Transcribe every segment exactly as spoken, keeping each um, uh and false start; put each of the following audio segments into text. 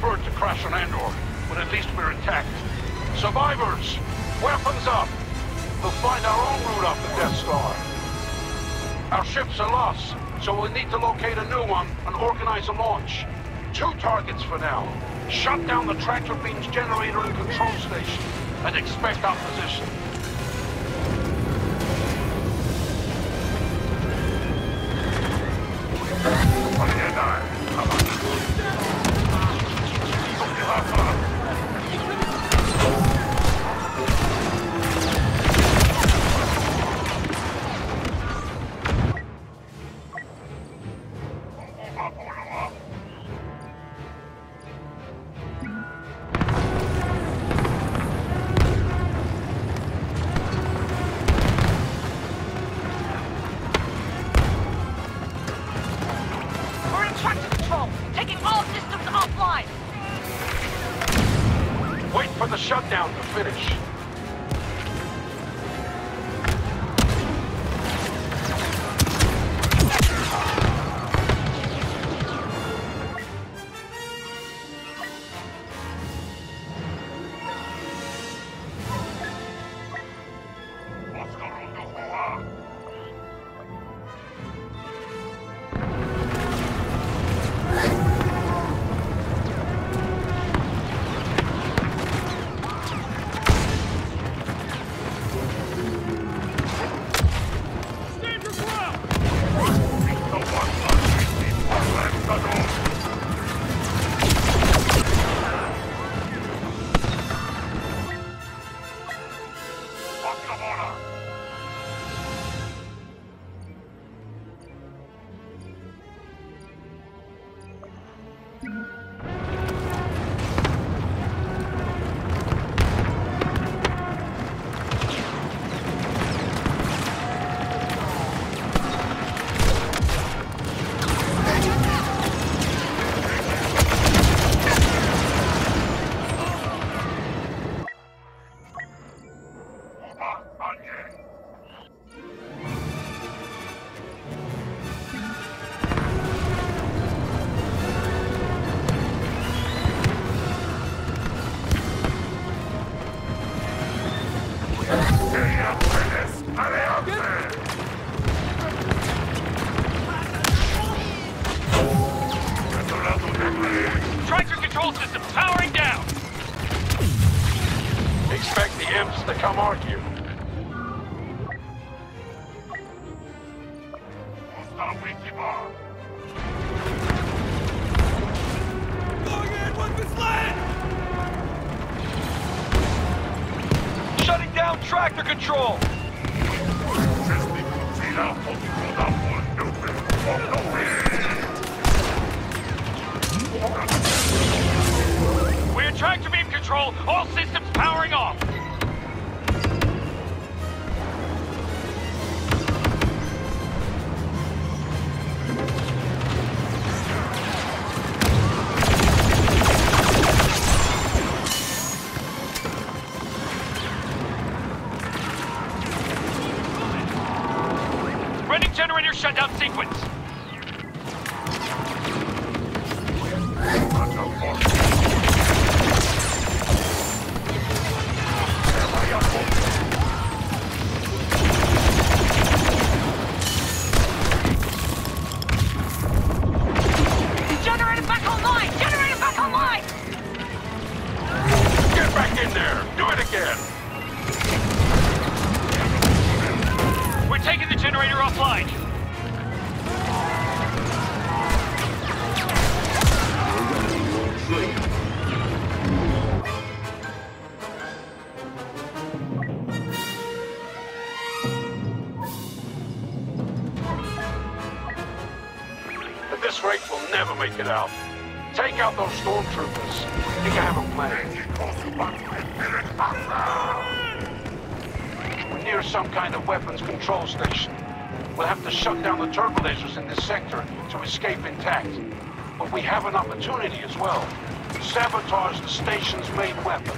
preferred to crash on Andor, but at least we're intact. Survivors, weapons up! We'll find our own route off the Death Star. Our ships are lost, so we'll need to locate a new one and organize a launch. Two targets for now. Shut down the tractor beam's generator and control station, and expect opposition. The shutdown to finish. Tractor control system powering down! Expect the imps to come argue. Going in, weapons land! Shutting down tractor control! We're tractor beam control, all systems powering off! Running generator shutdown sequence. Generator back online! Generator back online! Get back in there! Do it again! We're taking the generator offline. At this rate, we'll never make it out. Take out those stormtroopers. Think I have a plan. We're near some kind of weapons control station. We'll have to shut down the turbo lasers in this sector to escape intact. But we have an opportunity as well. Sabotage the station's main weapon.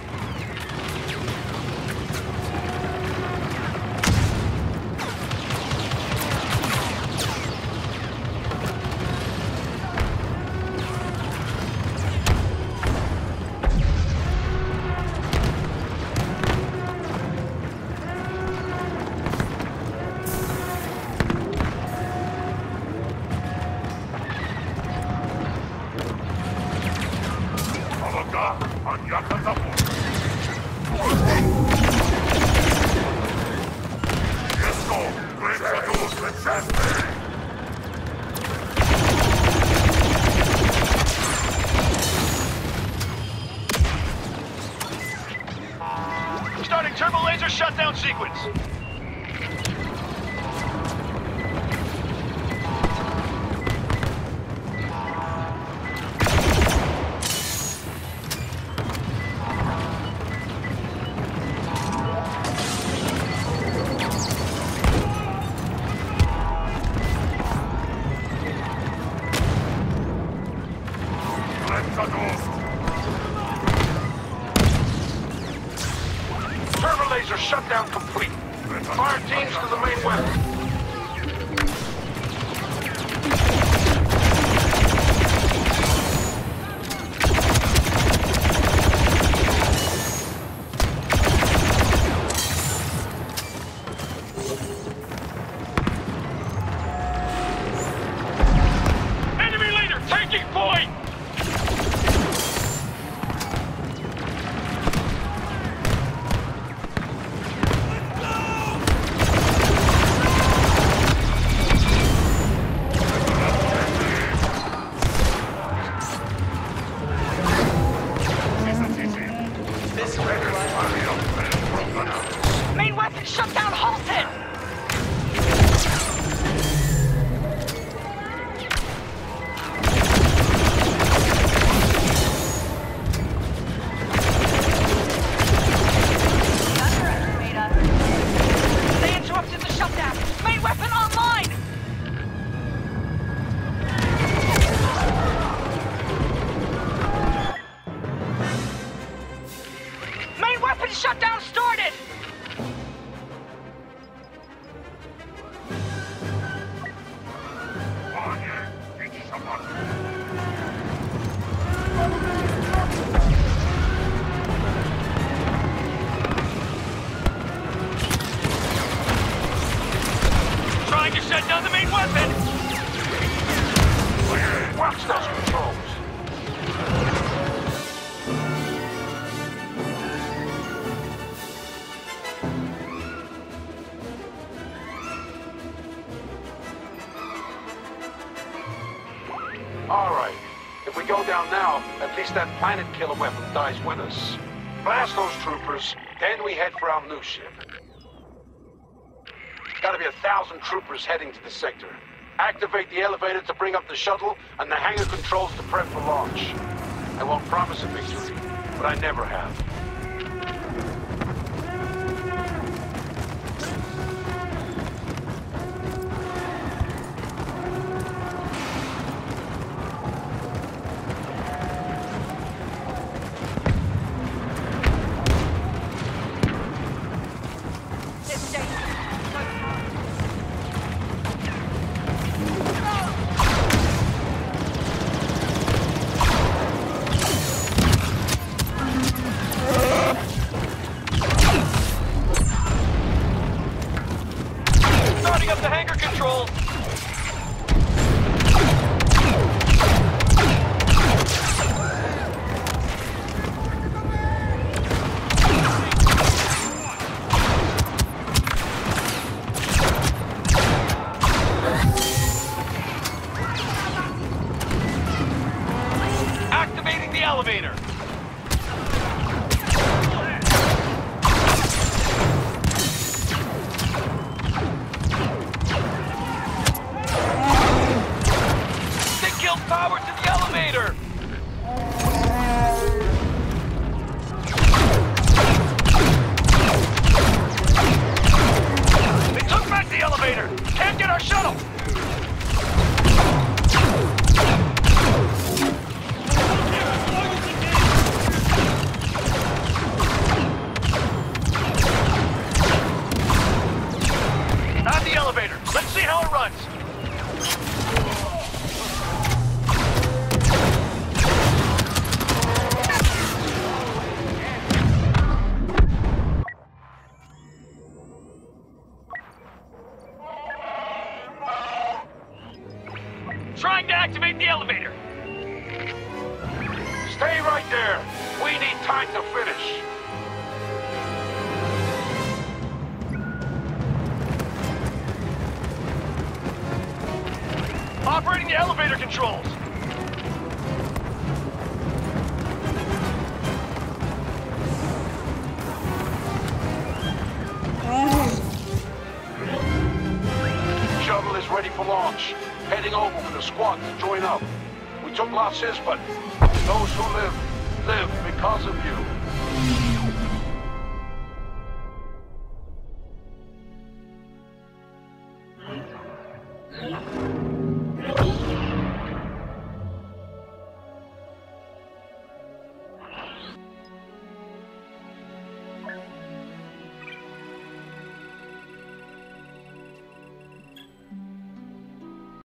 Starting turbo laser shutdown sequence. Turbo laser shutdown complete. Fire teams to the main weapon. Enemy leader taking point! Main weapon shutdown halted! Underestimate us. They interrupted the shutdown. Main weapon online! Main weapon shutdown started! Trying to shut down the main weapon! Watch those controls. All right. If we go down now, at least that planet killer weapon dies with us. Blast those troopers, then we head for our new ship. Gotta be a thousand troopers heading to the sector. Activate the elevator to bring up the shuttle, and the hangar controls to prep for launch. I won't promise a victory, but I never have. This day. Starting up the hangar control! Activating the elevator! Power to the elevator! They took back the elevator! Can't get our shuttle! On the elevator. Let's see how it runs. Trying to activate the elevator. Stay right there. We need time to finish. Operating the elevator controls. Shuttle is ready for launch. Heading over with the squad to join up. We took losses, but those who live, live because of you.